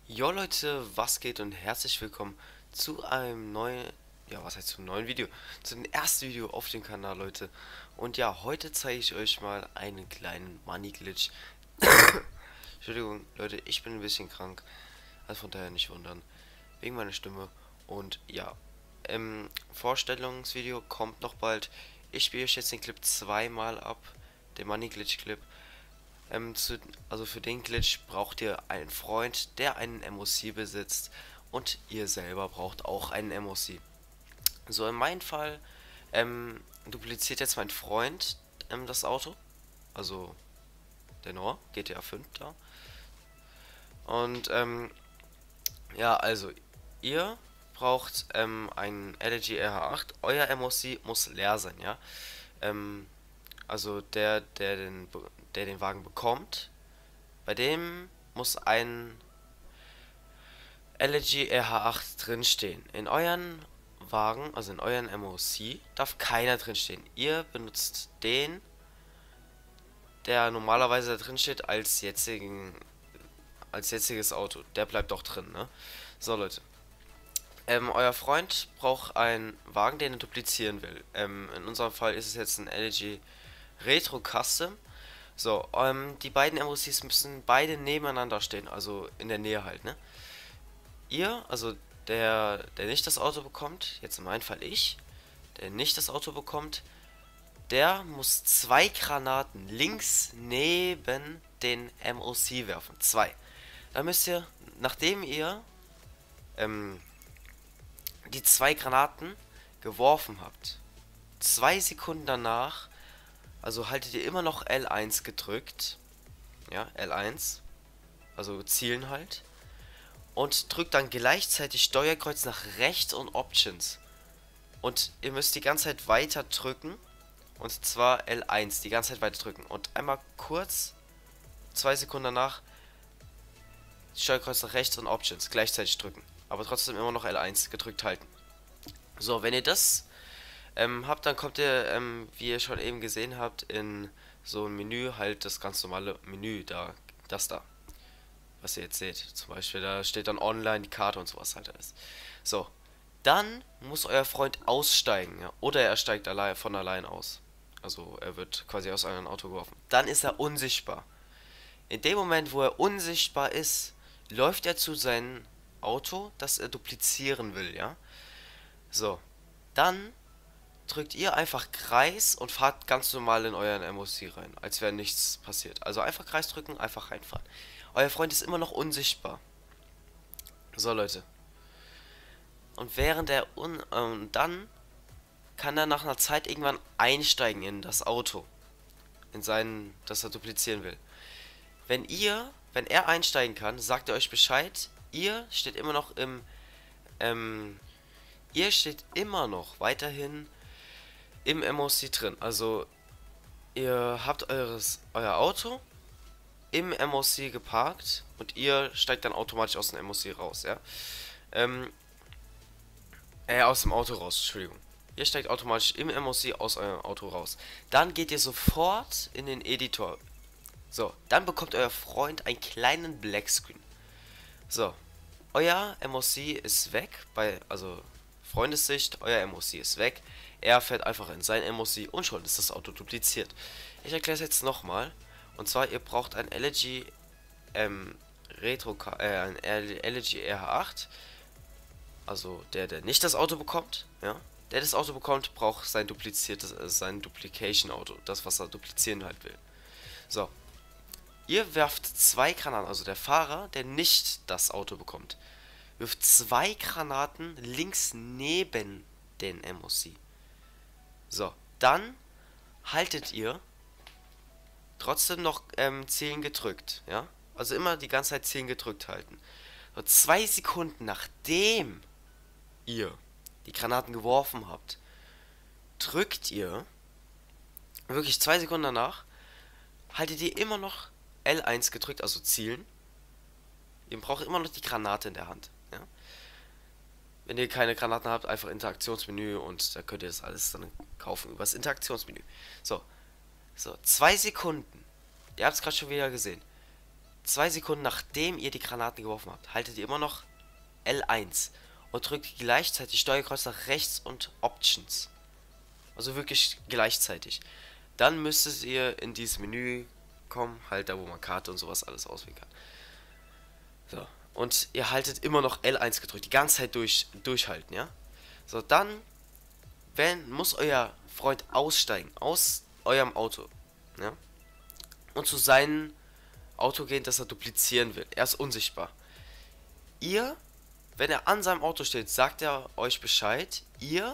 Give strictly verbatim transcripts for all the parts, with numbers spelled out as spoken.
Jo Leute, was geht und herzlich willkommen zu einem neuen, ja was heißt zum neuen Video, zu dem ersten Video auf dem Kanal, Leute. Und ja, heute zeige ich euch mal einen kleinen Money Glitch. Entschuldigung, Leute, ich bin ein bisschen krank, also von daher nicht wundern, wegen meiner Stimme. Und ja, im Vorstellungsvideo kommt noch bald. Ich spiele euch jetzt den Clip zweimal ab, den Money Glitch Clip. Ähm, zu, also für den Glitch braucht ihr einen Freund, der einen M O C besitzt, und ihr selber braucht auch einen M O C. So, in meinem Fall ähm, dupliziert jetzt mein Freund ähm, das Auto, also der Noah, G T A fünf da. Und ähm, ja, also ihr braucht ähm, einen L G R H acht, euer M O C muss leer sein, ja. Ähm, also der, der den, der den Wagen bekommt, bei dem muss ein L G R H acht drinstehen. In euren Wagen, also in euren M O C, darf keiner drinstehen. Ihr benutzt den, der normalerweise da drin steht, als jetzigen, als jetziges Auto. Der bleibt auch drin, ne? So, Leute. Ähm, euer Freund braucht einen Wagen, den er duplizieren will. Ähm, in unserem Fall ist es jetzt ein L G Retro Custom. So, ähm, die beiden M O Cs müssen beide nebeneinander stehen, also in der Nähe halt, ne? Ihr, also der, der nicht das Auto bekommt, jetzt in meinem Fall ich, der nicht das Auto bekommt, der muss zwei Granaten links neben den M O C werfen. Zwei. Da müsst ihr, nachdem ihr ähm, die zwei Granaten geworfen habt, zwei Sekunden danach, also haltet ihr immer noch L eins gedrückt, ja, L eins, also zielen halt, und drückt dann gleichzeitig Steuerkreuz nach rechts und Options. Und ihr müsst die ganze Zeit weiter drücken. Und zwar L eins, die ganze Zeit weiter drücken. Und einmal kurz, zwei Sekunden danach, Steuerkreuz nach rechts und Options gleichzeitig drücken. Aber trotzdem immer noch L eins gedrückt halten. So, wenn ihr das ähm, habt, dann kommt ihr, ähm, wie ihr schon eben gesehen habt, in so ein Menü, halt das ganz normale Menü da, das da. Was ihr jetzt seht. Zum Beispiel, da steht dann online die Karte und sowas halt alles. So, dann muss euer Freund aussteigen, ja. Oder er steigt allein, von allein aus. Also er wird quasi aus einem Auto geworfen. Dann ist er unsichtbar. In dem Moment, wo er unsichtbar ist, läuft er zu seinem Auto, das er duplizieren will, ja. So, dann drückt ihr einfach Kreis und fahrt ganz normal in euren M O C rein, als wäre nichts passiert. Also einfach Kreis drücken, einfach reinfahren. Euer Freund ist immer noch unsichtbar. So, Leute. Und während er un ähm, dann kann er nach einer Zeit irgendwann einsteigen in das Auto, in seinen, das er duplizieren will. Wenn ihr, wenn er einsteigen kann, sagt er euch Bescheid. Ihr steht immer noch im, ähm, ihr steht immer noch weiterhin im M O C drin. Also ihr habt eures, euer Auto im M O C geparkt und ihr steigt dann automatisch aus dem M O C raus, ja. Ähm, äh, aus dem Auto raus, Entschuldigung. Ihr steigt automatisch im M O C aus eurem Auto raus. Dann geht ihr sofort in den Editor. So, dann bekommt euer Freund einen kleinen Blackscreen. So, euer M O C ist weg, bei, also Freundessicht, euer M O C ist weg. Er fährt einfach in sein M O C und schon ist das Auto dupliziert. Ich erkläre es jetzt nochmal. Und zwar, ihr braucht ein L G ähm, Retro, äh, ein L G R H acht. Also der, der nicht das Auto bekommt, ja. Der das Auto bekommt, braucht sein dupliziertes, äh, sein Duplication Auto. Das, was er duplizieren halt will. So. Ihr werft zwei Granaten, also der Fahrer, der nicht das Auto bekommt, wirft zwei Granaten links neben den M O C. So. Dann haltet ihr trotzdem noch ähm, Zielen gedrückt, ja? Also immer die ganze Zeit Zielen gedrückt halten. So, zwei Sekunden nachdem ihr die Granaten geworfen habt, drückt ihr, wirklich zwei Sekunden danach, haltet ihr immer noch L eins gedrückt, also zielen. Ihr braucht immer noch die Granate in der Hand, ja? Wenn ihr keine Granaten habt, einfach Interaktionsmenü und da könnt ihr das alles dann kaufen über das Interaktionsmenü. So, so, zwei Sekunden. Ihr habt es gerade schon wieder gesehen. zwei Sekunden nachdem ihr die Granaten geworfen habt, haltet ihr immer noch L eins und drückt gleichzeitig Steuerkreuz nach rechts und Options. Also wirklich gleichzeitig. Dann müsstet ihr in dieses Menü kommen, halt da, wo man Karte und sowas alles auswählen kann. So. Und ihr haltet immer noch L eins gedrückt, die ganze Zeit durch, durchhalten, ja? So, dann wenn, muss euer Freund aussteigen aus eurem Auto, ja? Und zu seinem Auto gehen, das er duplizieren will. Er ist unsichtbar. Ihr, wenn er an seinem Auto steht, sagt er euch Bescheid. Ihr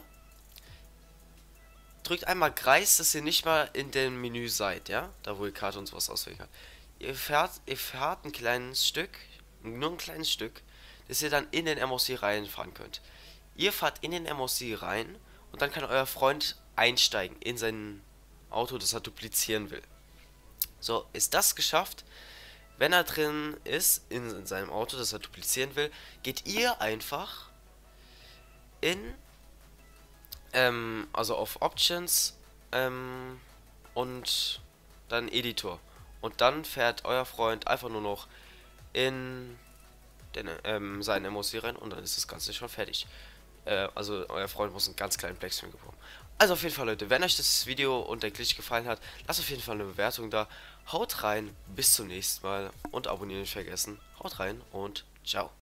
drückt einmal Kreis, dass ihr nicht mal in dem Menü seid, ja? Da wo ihr Karte und sowas auswählen könnt. Ihr fährt, ihr fährt ein kleines Stück, nur ein kleines Stück, dass ihr dann in den M O C reinfahren könnt. Ihr fahrt in den M O C rein und dann kann euer Freund einsteigen in sein Auto, das er duplizieren will. So, ist das geschafft? Wenn er drin ist, in, in seinem Auto, das er duplizieren will, geht ihr einfach in, ähm, also auf Options, ähm, und dann Editor. Und dann fährt euer Freund einfach nur noch in den, ähm, seinen M O C rein und dann ist das Ganze schon fertig. Äh, also euer Freund muss einen ganz kleinen Blackscreen bekommen. Also auf jeden Fall, Leute, wenn euch das Video und der Glitch gefallen hat, lasst auf jeden Fall eine Bewertung da. Haut rein, bis zum nächsten Mal und abonnieren nicht vergessen. Haut rein und ciao.